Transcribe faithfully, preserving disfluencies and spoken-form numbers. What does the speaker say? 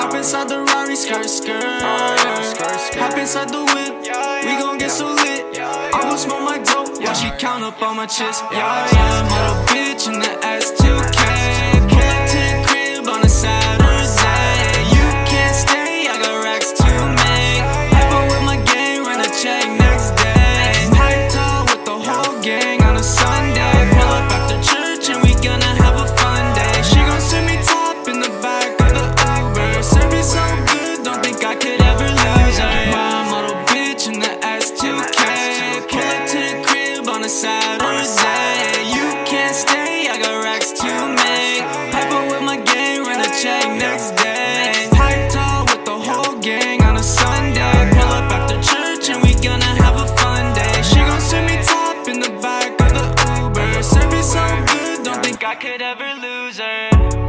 Hop inside the Rari, skirt, skirt. Hop inside the whip, we gon' get so lit. I gon' smoke my dope while she count up all my chips. Yeah, yeah, model bitch in the S two K. Pull up to the crib on a Saturday. You can't stay, I got racks to make. Hyper with my gang, run a check next day. Pipe tall with the whole gang on a Sunday. Pull up after church and we gonna have a fun day. She gon' send me top in the back of the Uber. Service so good, don't think I could ever lose her. My model bitch in the S two K. Pull up to the crib on a Saturday. You can't stay, I got racks to make. Hyper with my gang, run a check next day. Pipe tall with the whole gang on a Sunday. Pull up after church and we gonna have a fun day. She gon' send me top in the back of the Uber. Service so good, don't think I could ever lose her.